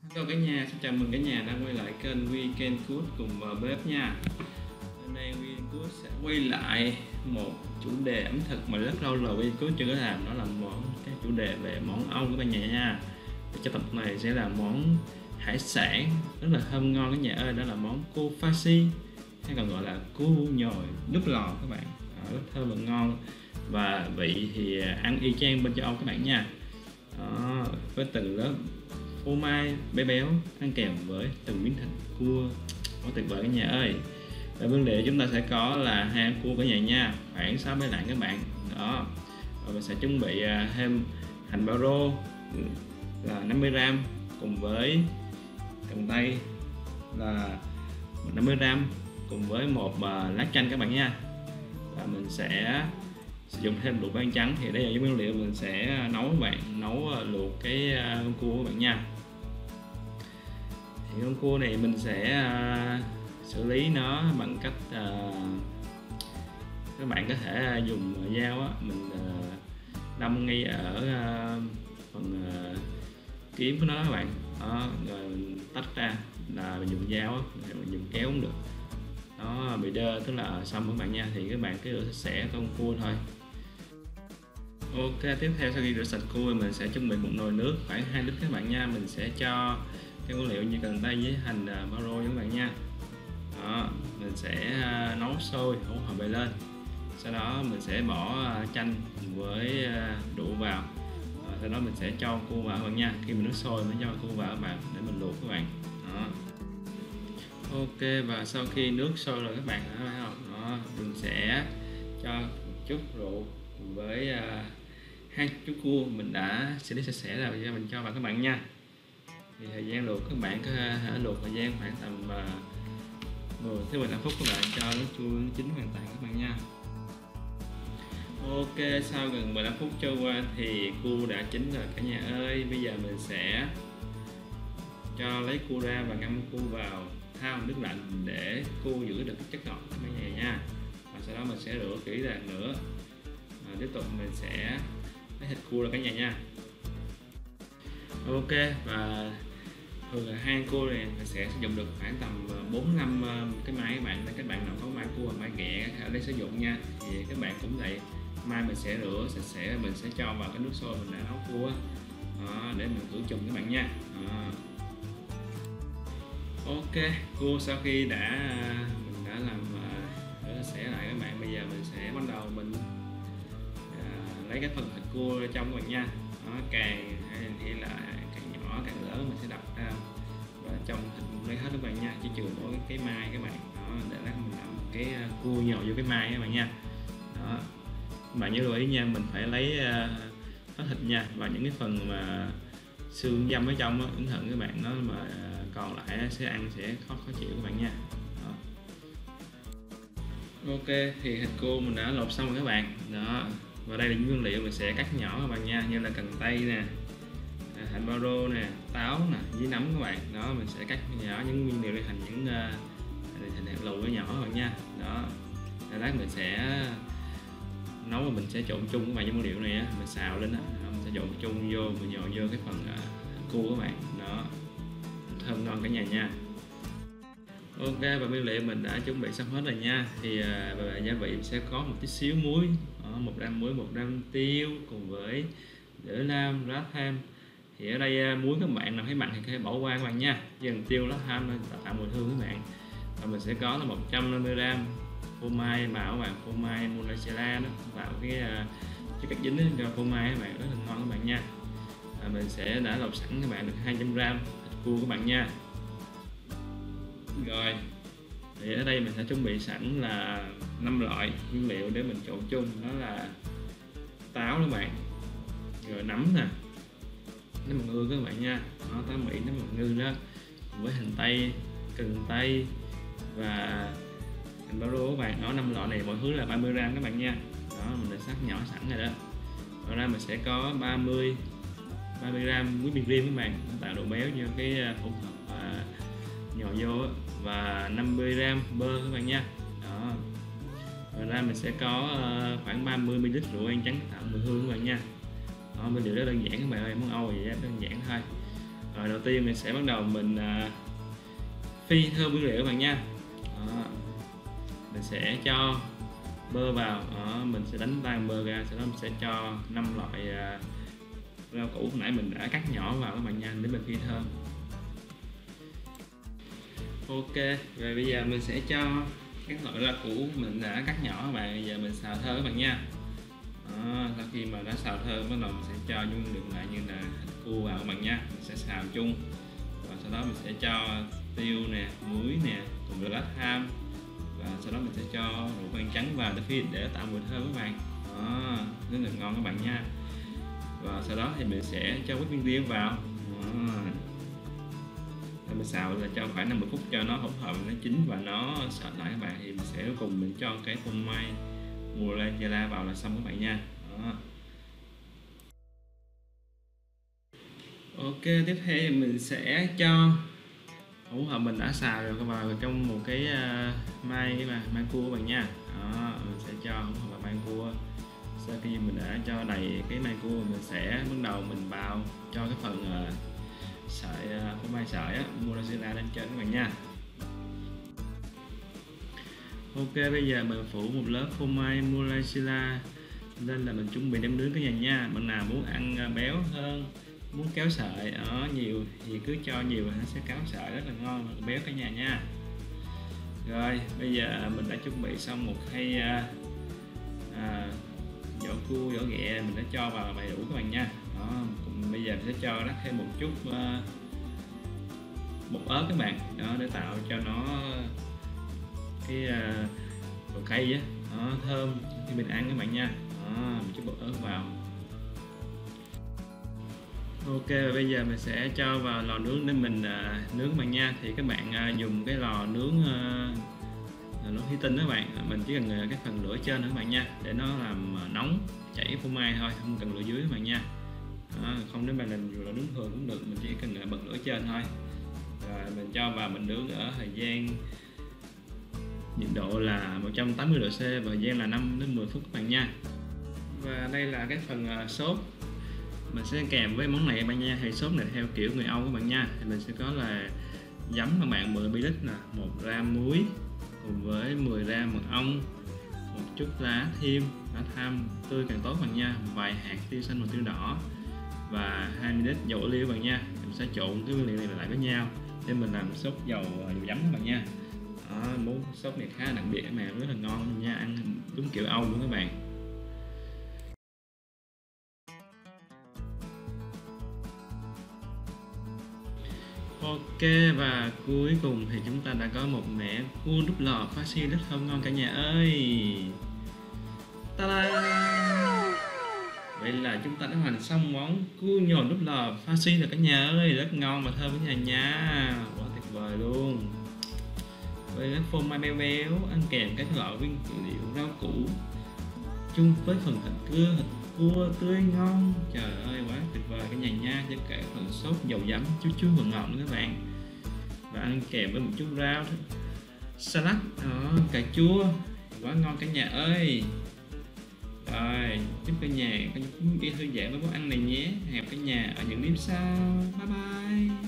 Hello cả nhà, xin chào mừng cả nhà đã quay lại kênh Weekend Cook cùng vào bếp nha. Hôm nay Weekend Cook sẽ quay lại một chủ đề ẩm thực mà rất lâu rồi Weekend Cook chưa có làm, đó là cái chủ đề về món Âu các bạn nhà nha. Cho tập này sẽ là món hải sản rất là thơm ngon cả nhà ơi, đó là món cua fashi hay còn gọi là cua nhồi nước lò các bạn. Rất thơm và ngon và vị thì ăn y chang bên châu Âu các bạn nha. Đó, với từng lớp phô mai béo béo ăn kèm với từng miếng thịt cua quá tuyệt vời cả nhà ơi. Và nguyên liệu chúng ta sẽ có là hai cua cả nhà nha, khoảng 60 lạng các bạn. Đó, và mình sẽ chuẩn bị thêm hành bao rô là 50g cùng với cần tây là 50g cùng với một lá chanh các bạn nha. Và mình sẽ sử dụng thêm luộc ban trắng, thì đây là những nguyên liệu mình sẽ nấu luộc cái con cua các bạn nha. Thì con cua này mình sẽ xử lý nó bằng cách các bạn có thể dùng dao á, mình đâm ngay ở phần kiếm của nó các bạn. Đó, rồi mình tách ra là mình dùng dao á, mình dùng kéo cũng được. Nó bị đơ tức là xong các bạn nha. Thì các bạn cứ rửa sạch sẽ con cua thôi. Ok, tiếp theo sau khi rửa sạch cua mình sẽ chuẩn bị một nồi nước khoảng 2 lít các bạn nha. Mình sẽ cho các nguyên liệu như cần tây với hành bao rô các bạn nha. Đó, mình sẽ nấu sôi hỗn hợp bậy lên. Sau đó mình sẽ bỏ chanh với rượu vào. Sau đó mình sẽ cho cua vào các bạn nha. Khi mình nước sôi mới cho cua vào các bạn để mình luộc các bạn. Đó. Ok, và sau khi nước sôi rồi các bạn thấy không? Đó, mình sẽ cho một chút rượu cùng với hai chú cua mình đã xử lý sạch sẽ rồi, bây giờ mình cho vào các bạn nha. Thì thời gian luộc các bạn có thể luộc thời gian khoảng tầm 10 tới 15 phút các bạn, cho nước chua chín hoàn toàn các bạn nha. Ok, sau gần 15 phút trôi qua thì cua đã chín rồi cả nhà ơi. Bây giờ mình sẽ cho lấy cua ra và ngâm cua vào thau nước lạnh để cua giữ được chất ngọt các bạn nhà nha. Và sau đó mình sẽ rửa kỹ ra nữa. Tiếp tục mình sẽ lấy thịt cua ra cả nhà nha. Ok, và thường là hai cua này mình sẽ sử dụng được khoảng tầm 4-5 cái máy các bạn. Các bạn nào có máy cua hoặc máy ghẹ ở đây sử dụng nha. Thì các bạn cũng vậy, mai mình sẽ rửa sạch sẽ, mình sẽ cho vào cái nước sôi mình đã nấu cua để mình khử trùng các bạn nha. Ok, cua sau khi mình đã làm rửa sạch sẽ lại các bạn, bây giờ mình sẽ bắt đầu mình lấy cái phần thịt cua trong các bạn nha. Nó càng thì là càng nhỏ càng lớn mình sẽ đập ra và trong thịt lấy hết các bạn nha, chỉ trừ mỗi cái mai các bạn. Đó, để lát mình làm cái cua nhồi vô cái mai các bạn nha. Đó, các bạn nhớ lưu ý nha, mình phải lấy hết thịt nha, và những cái phần mà xương dăm ở trong cẩn thận các bạn, nó mà còn lại sẽ ăn sẽ khó chịu các bạn nha. Đó. Ok, thì thịt cua mình đã lột xong rồi các bạn. Đó, và đây là những nguyên liệu mình sẽ cắt nhỏ các bạn nha, như là cần tây nè, hành bao rô nè, táo nè, với nấm các bạn. Đó, mình sẽ cắt nhỏ những nguyên liệu này thành những thành hạt lựu nhỏ các bạn nha. Đó, lát mình sẽ nấu và mình sẽ trộn chung các bạn những nguyên liệu này á, mình xào lên á, mình sẽ trộn chung vô, mình nhồi vô cái phần cua các bạn. Đó, thơm ngon cả nhà nha. Ok, và nguyên liệu mình đã chuẩn bị xong hết rồi nha. Thì và gia vị sẽ có một tí xíu muối, 1 gram muối, 1 gram tiêu cùng với nửa gram lá tham. Thì ở đây muối các bạn nào thấy mặn thì có thể bỏ qua các bạn nha, dần tiêu lá tham tạo mùi hương các bạn. Và mình sẽ có là 150g phô mai bào các bạn, phô mai mozzarella đó tạo cái chất cách dính cho phô mai các bạn, rất là ngon các bạn nha. Mình sẽ đã lọc sẵn các bạn được 200g thịt cua các bạn nha. Rồi, thì ở đây mình sẽ chuẩn bị sẵn là 5 loại nguyên liệu để mình trộn chung, đó là táo các bạn, rồi nấm nè, nấm mật ngư các bạn nha. Đó, táo Mỹ, nấm mật ngư đó, với hành tây, cần tây và hành bao rô các bạn. Đó, 5 loại này mỗi thứ là 30g các bạn nha. Đó, mình đã cắt nhỏ sẵn rồi đó. Ngoài ra mình sẽ có 30g whipping cream các bạn, tạo độ béo cho cái hỗn hợp nhồi vô, và 50g bơ các bạn nha. Đó, ngoài ra mình sẽ có khoảng 30ml rượu ăn trắng tạo mùi hương các bạn nha. Đó, nguyên liệu rất đơn giản các bạn ơi, món Âu thì đơn giản thôi. Rồi đầu tiên mình sẽ bắt đầu mình phi thơm nguyên liệu các bạn nha. Đó. Mình sẽ cho bơ vào. Đó. Mình sẽ đánh tan bơ ra, sau đó mình sẽ cho 5 loại rau củ hồi nãy mình đã cắt nhỏ vào các bạn nha, để mình phi thơm. Ok, rồi bây giờ mình sẽ cho các loại rau củ mình đã cắt nhỏ các bạn. Bây giờ mình xào thơm các bạn nha. Đó, sau khi mà nó xào thơm bắt đầu mình sẽ cho những nguyên liệu lại như là thịt cua vào các bạn nha. Mình sẽ xào chung. Và sau đó mình sẽ cho tiêu nè, muối nè, cùng với lá tham. Và sau đó mình sẽ cho rượu vang trắng vào để tạo mùi thơm các bạn. Đó, rất là ngon các bạn nha. Và sau đó thì mình sẽ cho whipping cream vào. Đó. Mình xào là cho khoảng 50 phút cho nó hỗn hợp nó chín và nó sệt lại các bạn, thì mình sẽ cuối cùng mình cho cái phô mai mozzarella vào là xong các bạn nha. Đó. Ok, tiếp theo mình sẽ cho hỗn hợp mình đã xào rồi vào trong một cái mai cua các bạn nha. Đó, mình sẽ cho hỗn hợp mai cua. Sau khi mình đã cho đầy cái mai cua, mình sẽ bắt đầu mình bào cho cái phần sợi phô mai sợi mozzarella lên trên các bạn nha. Ok, bây giờ mình phủ một lớp phô mai mozzarella lên là mình chuẩn bị đem nướng cả nhà nha. Bạn nào muốn ăn béo hơn, muốn kéo sợi ở nhiều thì cứ cho nhiều nó sẽ kéo sợi rất là ngon và béo cả nhà nha. Rồi bây giờ mình đã chuẩn bị xong một khay vỏ cua, vỏ ghẹ mình đã cho vào đầy đủ các bạn nha. Đó, bây giờ mình sẽ cho rắc thêm một chút bột ớt các bạn, đó để tạo cho nó cái đồ cay á, thơm khi mình ăn các bạn nha. Đó, một chút bột ớt vào. Ok, và bây giờ mình sẽ cho vào lò nướng để mình nướng các bạn nha. Thì các bạn dùng cái lò nướng thủy tinh đó các bạn, mình chỉ cần cái phần lửa trên nữa các bạn nha, để nó làm nóng chảy phô mai thôi, không cần lửa dưới các bạn nha. Đó, không nếu mà làm lò nướng thường cũng được, mình chỉ cần bật lửa trên thôi. Rồi mình cho vào mình nướng ở thời gian nhiệt độ là 180 độ C và thời gian là 5 đến 10 phút các bạn nha. Và đây là cái phần sốt mình sẽ kèm với món này các bạn nha. Thì sốt này theo kiểu người Âu các bạn nha, thì mình sẽ có là giấm các bạn 10 ml nè, 1 gram muối cùng với 10 gram mật ong, một chút lá tham tươi càng tốt bạn nha, vài hạt tiêu xanh và tiêu đỏ và 20 ml dầu ô liu bạn nha. Mình sẽ trộn cái nguyên liệu này lại với nhau để mình làm sốt dầu giấm các bạn nha. Đó, món sốt này khá đặc biệt các bạn, rất là ngon nha, ăn đúng kiểu Âu luôn các bạn. Ok, và cuối cùng thì chúng ta đã có một mẻ cua đúc lò farci rất thơm ngon cả nhà ơi. Ta-da! Vậy là chúng ta đã hoàn xong món cua nhồi đúc lò farci rồi cả nhà ơi, rất ngon và thơm cả nhà nha, quá tuyệt vời luôn. Với cái phô mai béo béo ăn kèm các loại nguyên liệu rau củ chung với phần thịt cua tươi ngon, trời ơi quá tuyệt vời cả nhà nha. Với cả phần sốt dầu giấm chua chua và ngọt nữa các bạn, và ăn kèm với một chút rau salad cà chua, quá ngon cả nhà ơi. Rồi chúc cả nhà có những đi thư giãn với món ăn này nhé. Hẹn cả nhà ở những clip sau, bye bye.